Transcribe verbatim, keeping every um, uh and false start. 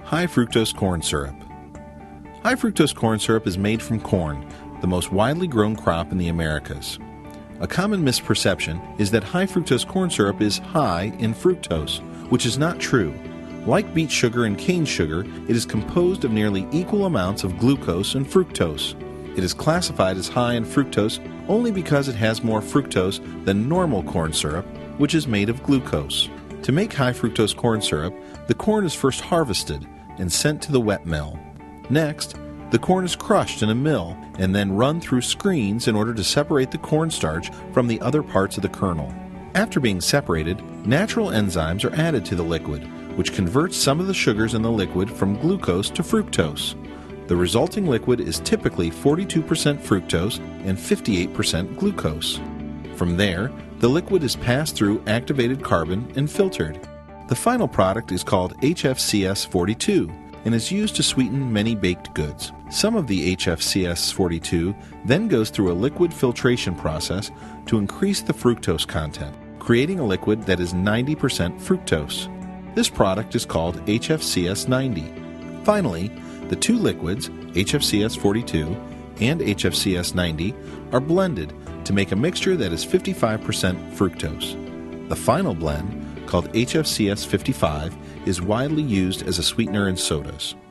High fructose corn syrup. High fructose corn syrup is made from corn, the most widely grown crop in the Americas. A common misperception is that high fructose corn syrup is high in fructose, which is not true. Like beet sugar and cane sugar, it is composed of nearly equal amounts of glucose and fructose. It is classified as high in fructose only because it has more fructose than normal corn syrup, which is made of glucose. To make high fructose corn syrup, the corn is first harvested and sent to the wet mill. Next, the corn is crushed in a mill and then run through screens in order to separate the cornstarch from the other parts of the kernel. After being separated, natural enzymes are added to the liquid, which converts some of the sugars in the liquid from glucose to fructose. The resulting liquid is typically forty-two percent fructose and fifty-eight percent glucose. From there, the liquid is passed through activated carbon and filtered. The final product is called H F C S forty-two and is used to sweeten many baked goods. Some of the H F C S forty-two then goes through a liquid filtration process to increase the fructose content, creating a liquid that is ninety percent fructose. This product is called H F C S ninety. Finally, the two liquids, H F C S forty-two and H F C S ninety, are blended to make a mixture that is fifty-five percent fructose. The final blend, called H F C S fifty-five, is widely used as a sweetener in sodas.